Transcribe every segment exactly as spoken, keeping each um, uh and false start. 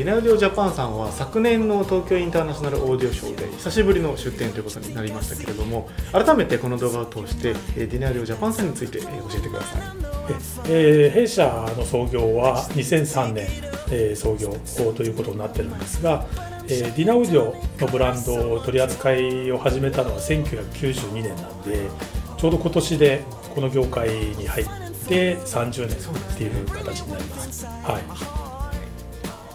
ディナウディオジャパンさんは昨年の東京インターナショナルオーディオショーで久しぶりの出展ということになりましたけれども、改めてこの動画を通してディナウディオジャパンさんについて教えてください。 えー、弊社の創業はにせんさんねん、えー、創業ということになっているんですが、えー、ディナウディオのブランドを取り扱いを始めたのはせんきゅうひゃくきゅうじゅうにねんなんで、ちょうど今年でこの業界に入ってさんじゅうねんっていう形になります。はい、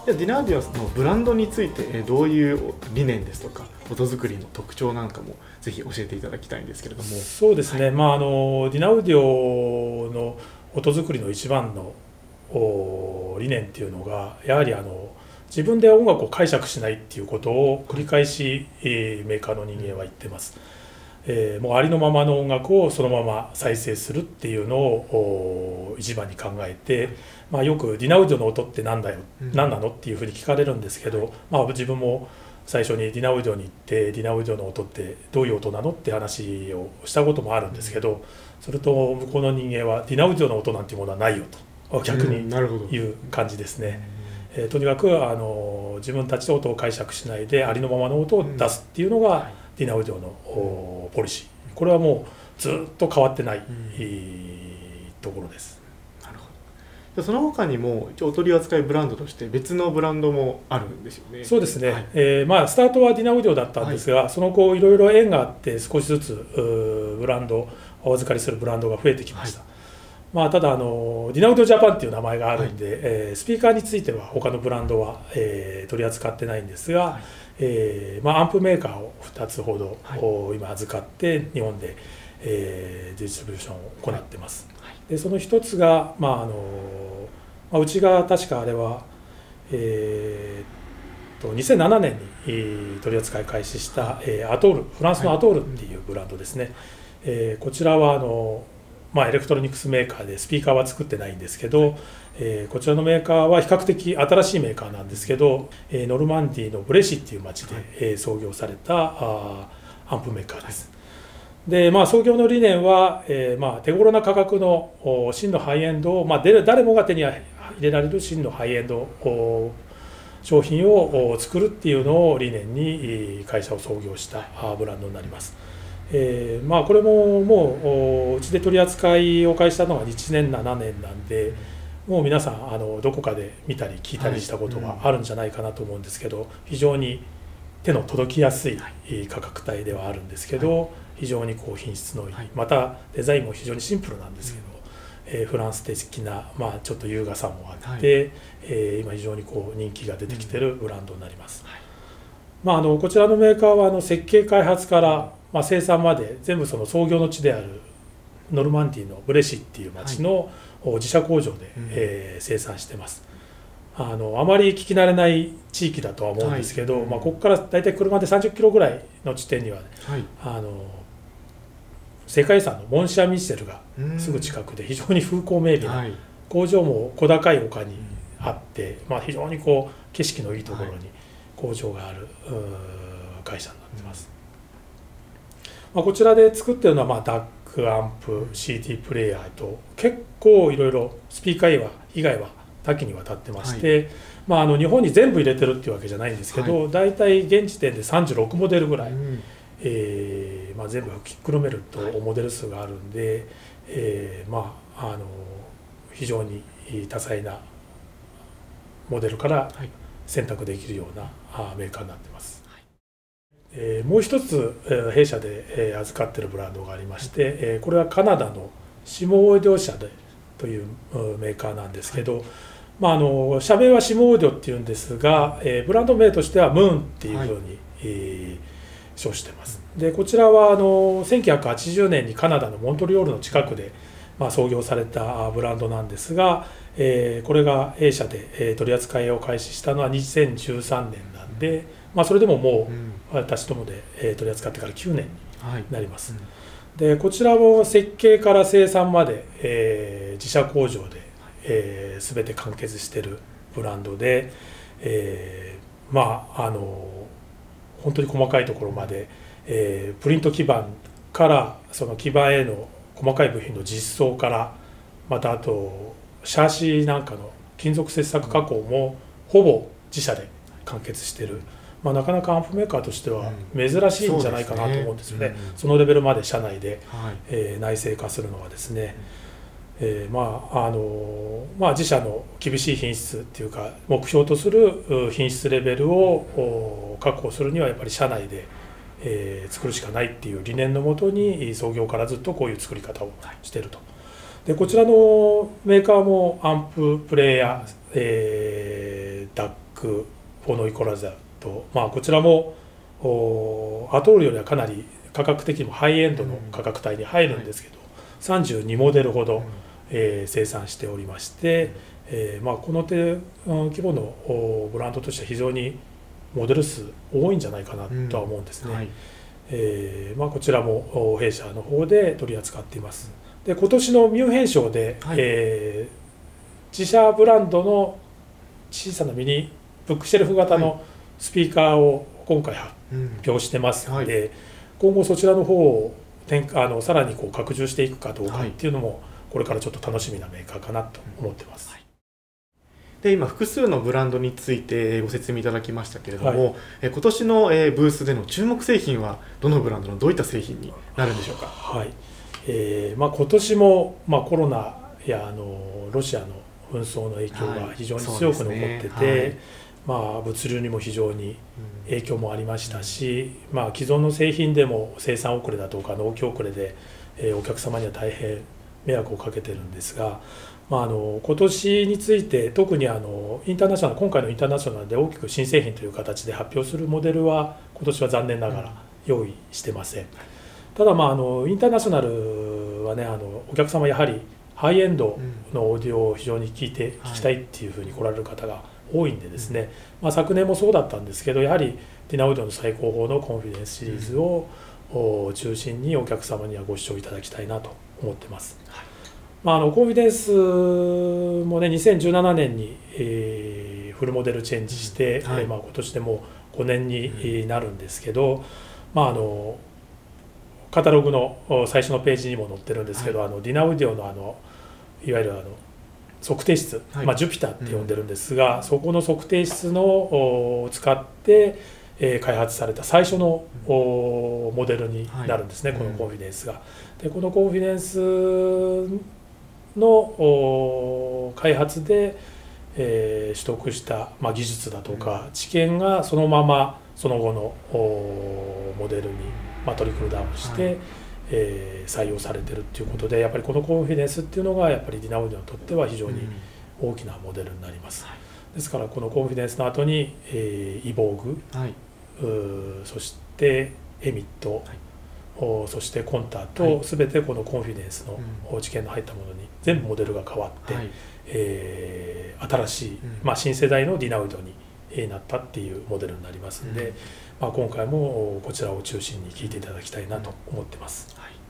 でディナウディオのブランドについてどういう理念ですとか音作りの特徴なんかもぜひ教えていただきたいんですけれども。 そうですね、はい、まあ、あのディナウディオの音作りの一番の理念っていうのが、やはりあの自分で音楽を解釈しないっていうことを繰り返し、えー、メーカーの人間は言ってます。えー、もうありのままの音楽をそのまま再生するっていうのを一番に考えて、まあ、よくディナウディオの音って何だよ、うん、何なのっていうふうに聞かれるんですけど、まあ、自分も最初にディナウディオに行ってディナウディオの音ってどういう音なのって話をしたこともあるんですけど、それと向こうの人間はディナウディオの音なんていうものはないよと逆に言う感じですね。えー、とにかくあの自分たちで音を解釈しないでありのままの音を出すっていうのがディナウディオのポリシー。これはもうずっと変わってない、うん、ところです。 なるほど。その他にもお取り扱いブランドとして別のブランドもあるんですよね。 そうですね、はい、えーまあ、スタートはディナウディオだったんですが、はい、その後いろいろ縁があって少しずつブランドお預かりするブランドが増えてきました。はい、まあ、ただあのディナウディオジャパンっていう名前があるんで、はい、えー、スピーカーについては他のブランドは、えー、取り扱ってないんですが、はい、えーまあ、アンプメーカーをふたつほど、はい、今預かって日本で、えー、ディストリビューションを行ってます。はい、でその一つが、まああのまあ、うちが確かあれは、えー、とにせんななねんに、えー、取り扱い開始した、はい、えー、アトールフランスのアトールっていうブランドですね。はい、えー、こちらはあのまあ、エレクトロニクスメーカーでスピーカーは作ってないんですけど、はい、えー、こちらのメーカーは比較的新しいメーカーなんですけど、えー、ノルマンディーのブレシっていう町で、はい、えー、創業されたあアンプメーカーです。で、まあ、創業の理念は、えーまあ、手頃な価格の真のハイエンドを、まあ、誰もが手に入れられる真のハイエンド商品を作るっていうのを理念に会社を創業したブランドになります。えーまあ、これももううちで取り扱いを開始したのはいちねんななねんなんで、もう皆さんあのどこかで見たり聞いたりしたことがあるんじゃないかなと思うんですけど、非常に手の届きやすい価格帯ではあるんですけど、非常にこう品質のいい、またデザインも非常にシンプルなんですけど、えー、フランス的な、まあ、ちょっと優雅さもあって、えー、今非常にこう人気が出てきてるブランドになります。まあ、あのこちらのメーカーはあの設計開発からまあ生産まで全部その創業の地であるノルマンディーのブレシっていう町の自社工場で、はい、えー、生産してます。あのあまり聞き慣れない地域だとは思うんですけど、はい、まあ、ここからだいたい車でさんじゅっキロぐらいの地点には、はい、あの世界遺産のモン・シャン・ミッシェルがすぐ近くで非常に風光明媚な、はい、工場も小高い丘にあって、まあ、非常にこう景色のいいところに工場がある、会社になってます。まあ、こちらで作ってるのはまあダックアンプ シーディー プレーヤーと結構いろいろスピーカー以外は多岐にわたってまして、はい、まあ、あの日本に全部入れてるっていうわけじゃないんですけど、はい、大体現時点でさんじゅうろくモデルぐらい、うん、えーまあ、全部ひっくるめるとモデル数があるんで、はい、えー、まあ、あの非常に多彩なモデルから選択できるようなメーカーになってます。えー、もう一つ、えー、弊社で、えー、預かっているブランドがありまして、えー、これはカナダのシモオーディオ社でというメーカーなんですけど、はい、まあ、あの社名はシモオーディオっていうんですが、えー、ブランド名としてはムーンっていうふうに、はい、えー、称してます。でこちらはあのせんきゅうひゃくはちじゅうねんにカナダのモントリオールの近くで、まあ、創業されたブランドなんですが、えー、これが弊社で、えー、取り扱いを開始したのはにせんじゅうさんねんなんで、まあ、それでももう私どもで取り扱ってからきゅうねんになります。はい、うん、でこちらも設計から生産まで、えー、自社工場で、えー、全て完結しているブランドで、えー、まああの本当に細かいところまで、えー、プリント基板からその基板への細かい部品の実装から、またあとシャーシなんかの金属切削加工もほぼ自社で完結している、まあ、なかなかアンプメーカーとしては珍しいんじゃないかなと思うんですよね、うん そ, ねうん、そのレベルまで社内で、はいえー、内製化するのはですね、うんえーまああのまあ、自社の厳しい品質っていうか目標とする品質レベルを確保するにはやっぱり社内で、えー、作るしかないっていう理念のもとに創業からずっとこういう作り方をしていると。でこちらのメーカーもアンププレーヤー、えー、ダックフォノイコラザーと、まあ、こちらもアトールよりはかなり価格的にもハイエンドの価格帯に入るんですけど、うん、さんじゅうにモデルほど、うんえー、生産しておりまして、うんえーまあ、この手、うん、規模のブランドとしては非常にモデル数多いんじゃないかなとは思うんですね、うんはいえーまあ、こちらも弊社の方で取り扱っています。で今年のミュンヘン賞で、はいえー、自社ブランドの小さなミニブックシェルフ型のスピーカーを今回発表してますので、はいうんはい、今後そちらの方をあのさらにこう拡充していくかどうかっていうのもこれからちょっと楽しみなメーカーかなと思ってます。はいで今複数のブランドについてご説明いただきましたけれども、はい、え今年のブースでの注目製品はどのブランドのどういった製品になるんでしょうか。 はいえーまあ、今年も、まあ、コロナやあのロシアの紛争の影響が非常に強く残ってて、はいねはいまあ、物流にも非常に影響もありましたし、うんまあ、既存の製品でも生産遅れだとか納期遅れで、えー、お客様には大変迷惑をかけてるんですが、まあ、あの今年について特にあのインターナショナル今回のインターナショナルで大きく新製品という形で発表するモデルは今年は残念ながら用意してません。ただ、まあ、あのインターナショナルはねあのお客様やはりハイエンドのオーディオを非常に聞いて聞きたいっていうふうに来られる方が多いんでですね、まあ、昨年もそうだったんですけどやはりディナウドの最高峰のコンフィデンスシリーズを中心にお客様にはご視聴いただきたいなと思ってます。まあ、あのコンフィデンスもねにせんじゅうななねんに、えー、フルモデルチェンジして、はいえーまあ、今年でもうごねんになるんですけど、まあ、あのカタログの最初のページにも載ってるんですけど、はい、あのディナウディオのあのいわゆるあの測定室、はいまあ、ジュピターって呼んでるんですが、うん、そこの測定室のを使って、えー、開発された最初の、うん、モデルになるんですね、はい、このコンフィデンスが。でこのコンフィデンスの開発で、えー、取得した、まあ、技術だとか知見がそのままその後のモデルに、まあ、トリクルダウンして、はいえー、採用されてるっていうことでやっぱりこのコンフィデンスっていうのがやっぱりディナウディオにとっては非常に大きなモデルになります。うん、ですからこのコンフィデンスの後に、えー、イボーグ、はい、うそしてエミット、はいそしてコンタと全てこのコンフィデンスの知見の入ったものに全部モデルが変わって、はいえー、新しい、まあ、新世代のディナウドになったっていうモデルになりますので、うんまあ、今回もこちらを中心に聞いていただきたいなと思ってます。はい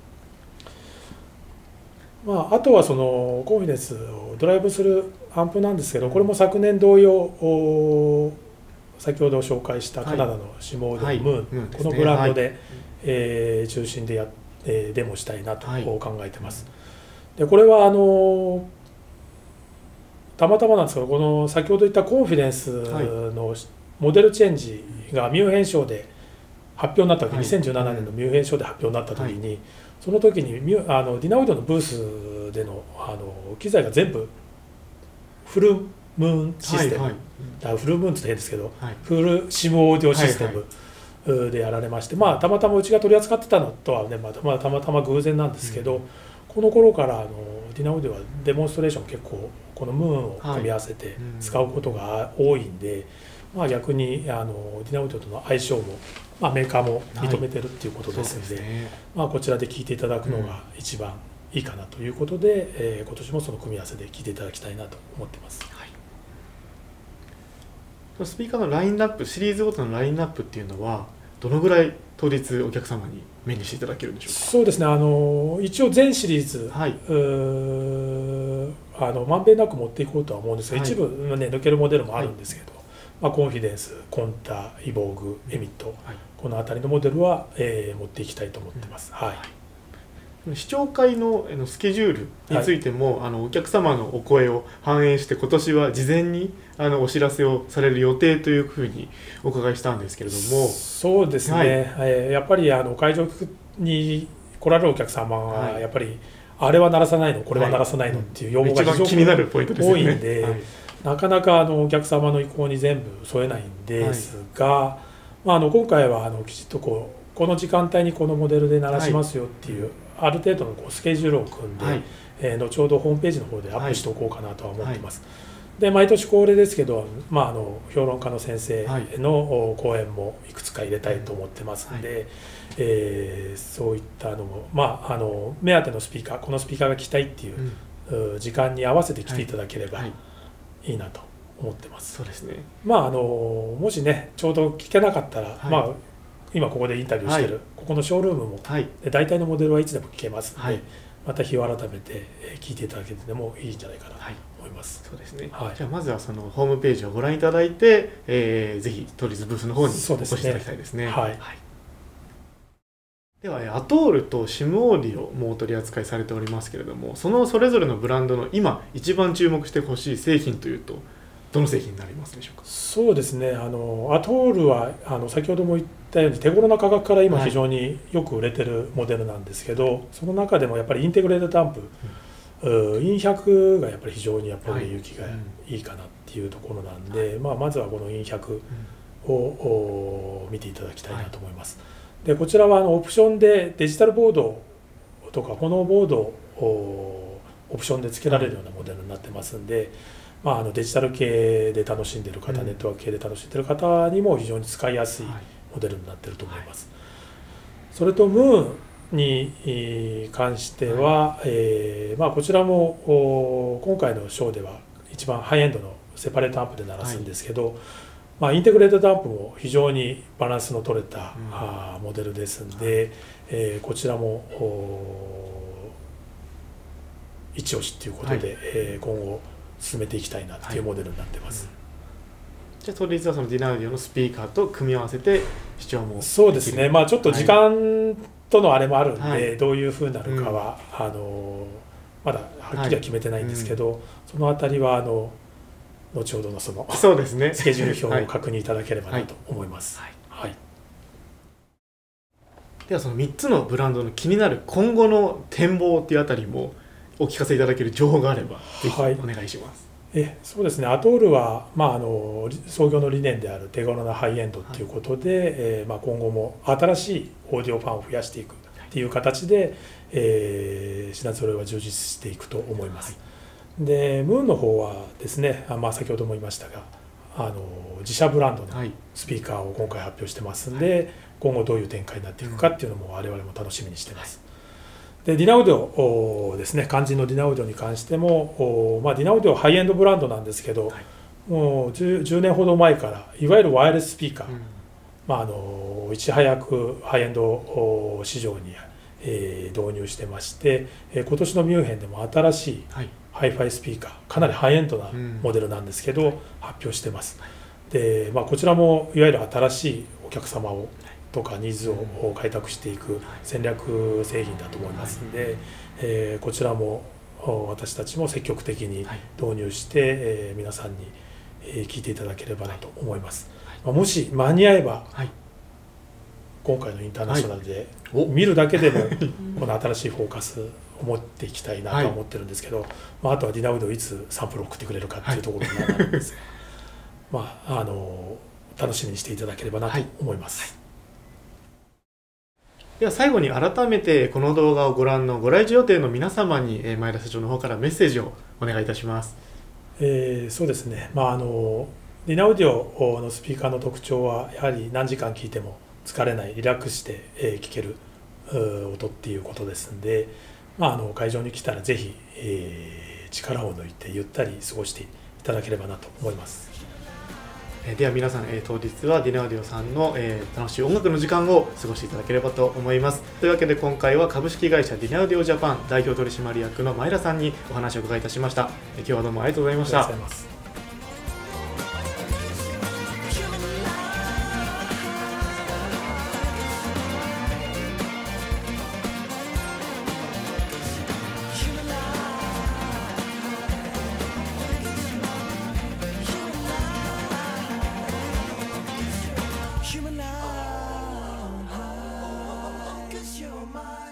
まあ、あとはそのコンフィデンスをドライブするアンプなんですけどこれも昨年同様先ほど紹介したカナダのシモードのムーン、はいはい、このブランドで、はいえー、中心でや、えー、デモしたいなと考えてます。はい、でこれはあのたまたまなんですけどこの先ほど言ったコンフィデンスのモデルチェンジがミュンヘン賞で発表になった時、はい、にせんじゅうななねんのミュンヘン賞で発表になった時に、はい、その時にあのディナウドのブースでの、あの機材が全部フルムーンシステム、はいはい、フルムーンって変ですけど、はい、フルシムオーディオシステム、はいはいでやられまして、まあ、たまたまうちが取り扱ってたのとはね、まあ、まあ、たまたま偶然なんですけど、うん、この頃からあのディナウディオはデモンストレーション結構このムーンを組み合わせて使うことが多いんで、はいうんまあ、逆にあのディナウディオとの相性も、まあ、メーカーも認めてるっていうことですので、はいでねまあ、こちらで聞いていただくのが一番いいかなということで、うんえー、今年もその組み合わせで聞いていただきたいなと思ってます。はいスピーカーのラインナップシリーズごとのラインナップっていうのはどのぐらい当日お客様に目にしていただけるんでしょうか。 そうですねあの一応全シリーズ、はい、うあのまんべんなく持っていこうとは思うんですが、はい、一部、ね、抜けるモデルもあるんですけど、はいまあ、コンフィデンスコンタイボーグエミット、はい、この辺りのモデルは、えー、持っていきたいと思ってます。うんはい視聴会のあのスケジュールについても、はい、あのお客様のお声を反映して今年は事前にあのお知らせをされる予定というふうにお伺いしたんですけれども。 そうですね、はい、えー、やっぱりあの会場に来られるお客様はやっぱり、はい、あれは鳴らさないのこれは鳴らさないのっていう要望が非常に多いんで、なかなかあのお客様の意向に全部添えないんですが、はい、まあ、あの今回はあのきちっとこうこの時間帯にこのモデルで鳴らしますよっていう、はい、ある程度のこうスケジュールを組んで、はい、えー、後ほどホームページの方でアップしておこうかなとは思ってます。はい、で毎年恒例ですけど、まあ、あの評論家の先生の講演もいくつか入れたいと思ってますので、はい、えー、そういったのも、まあ、あの目当てのスピーカーこのスピーカーが聞きたいっていう、うん、時間に合わせて来ていただければいいなと思ってます。 そうですね。 まああのもしねちょうど聞けなかったら、はい、まあ今ここでインタビューしてる、はい、ここのショールームも、はい、大体のモデルはいつでも聞けますので、はい、また日を改めて聞いていただけてもいいんじゃないかなと思います。 はい、そうですね。はい、じゃあまずはそのホームページをご覧いただいて、えー、ぜひトリズブースの方にお越しいただきたいですね。はい。はい、ではアトールと シム オーディオもお取り扱いされておりますけれども、そのそれぞれのブランドの今一番注目してほしい製品というとどの製品になりますでしょうか。 そうですね、あのアトールはあの先ほども言ったように手頃な価格から今非常によく売れてるモデルなんですけど、はい、その中でもやっぱりインテグレートダンプ、うん、インひゃくがやっぱり非常にやっぱり売れ行きがいいかなっていうところなんで、はい、まあ、まずはこのインひゃくを、うん、見ていただきたいなと思います。はい、でこちらはあのオプションでデジタルボードとか炎ボードをオプションで付けられるようなモデルになってますんで、まあ、あのデジタル系で楽しんでいる方、うん、ネットワーク系で楽しんでいる方にも非常に使いやすいモデルになっていると思います。はい、それとムーンに関しては、はい、えーまあ、こちらも今回のショーでは一番ハイエンドのセパレートアンプで鳴らすんですけど、はい、まあ、インテグレートダンプも非常にバランスの取れた、うん、モデルですんで、はい、えー、こちらも一押しということで、はい、えー、今後進めていきたいなというモデルになってます。はい、 うん、じゃあとりあえずはそのディナウディオのスピーカーと組み合わせて視聴もそうですね、まあ、ちょっと時間とのあれもあるんで、はい、どういうふうになるかは、うん、あのまだはっきりは決めてないんですけど、はい、うん、そのあたりはあの後ほどのそのそうですね、 スケジュール表を確認いただければなと思います。はいはいはい、 ではそのみっつのブランドの気になる今後の展望っていうあたりもお聞かせいただける情報があればぜひお願いします。 はい、えそうですね、アトールは、まあ、あの創業の理念である手頃なハイエンドということで、はい、えーまあ、今後も新しいオーディオファンを増やしていくっていう形で、えー、品揃えは充実していくと思います。はい、でムーンの方はですね、まあ、先ほども言いましたがあの自社ブランドのスピーカーを今回発表してますんで、はい、今後どういう展開になっていくかっていうのも我々も楽しみにしてます。はい、でディナウディオですね、肝心のディナウディオに関しても、まあ、ディナウディオはハイエンドブランドなんですけど、はい、もう 10, じゅうねんほど前からいわゆるワイヤレススピーカー、うん、まあ、あのいち早くハイエンド市場に、えー、導入してまして、えー、今年のミュンヘンでも新しい、はい、ハイファイスピーカーかなりハイエンドなモデルなんですけど、うん、発表してます。で、まあ、こちらもいわゆる新しいお客様をとかニーズを開拓していく戦略製品だと思いますので、はい、えー、こちらも私たちも積極的に導入して、はい、えー、皆さんに聞いていただければなと思います。はい、もし間に合えば、はい、今回のインターナショナルで見るだけでもこの新しいフォーカスを持っていきたいなと思ってるんですけど、はい、まあ、あとはディナウドをいつサンプルを送ってくれるかっていうところになるんですが、まあ、あの楽しみにしていただければなと思います。はい、 では最後に改めてこの動画をご覧のご来場予定の皆様に前田社長の方からメッセージをお願いいたします。 えー、そうですね、まあ、あのディナウディオのスピーカーの特徴はやはり何時間聴いても疲れないリラックスして聴ける音っていうことですんで、まあ、あの会場に来たらぜひ、えー、力を抜いてゆったり過ごしていただければなと思います。 では皆さん、えー、当日はディナウディオさんの、えー、楽しい音楽の時間を過ごしていただければと思います。というわけで今回は株式会社ディナウディオジャパン代表取締役の前田さんにお話を伺いいたしました。今日はどうもありがとうございました。 ありがとうございます。 'Cause you're my